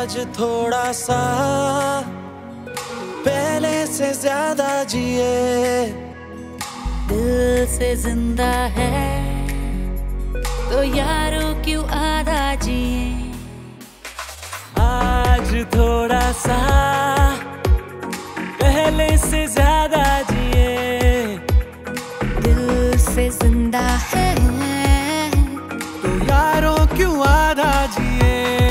आज थोड़ा सा पहले से ज्यादा जिए, दिल से जिंदा है तो यारों क्यों आधा जिए। आज थोड़ा सा पहले से ज्यादा जिए, दिल से जिंदा है तो यारों क्यों आधा जिए।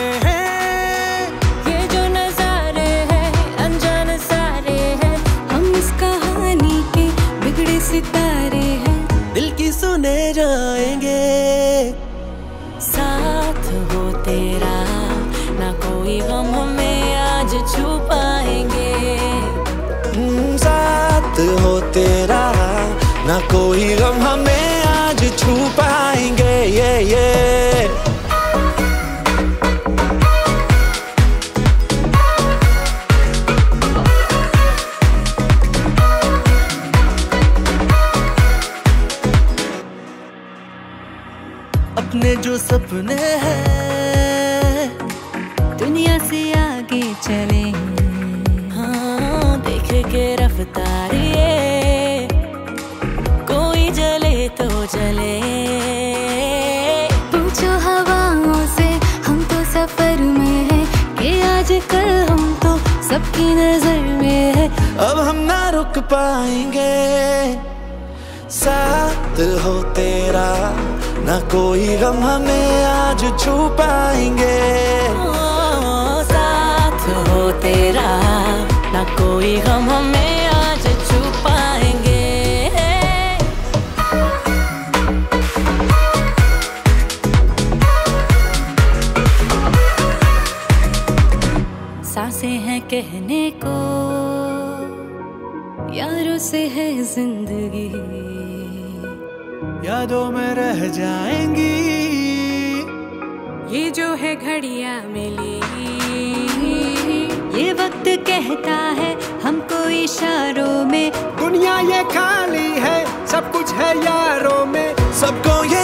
ये जो नजारे हैं अनजान सारे हैं, हम इस कहानी के बिगड़े सितारे हैं। दिल की सुने जाएंगे, साथ हो तेरा ना कोई गम हमें आज छू पाएंगे। साथ हो तेरा ना कोई गम हमें आज छू पाएंगे। ये अपने जो सपने हैं दुनिया से आगे चले, हाँ देख के रफ्तार ये, कोई जले तो जले। पूछो हवाओं से हम तो सफर में हैं, कि आज कल हम तो सबकी नजर में है। अब हम ना रुक पाएंगे, साथ हो तेरा ना कोई गम हमें आज छू पाएंगे। साथ हो तेरा ना कोई गम हमें आज छू पाएंगे। सांसें हैं कहने को, यारों से है जिंदगी, यादों में रह जाएंगी। ये जो है घड़ियां मिली, ये वक्त कहता है हमको इशारों में। दुनिया ये खाली है, सब कुछ है यारों में, सबको ये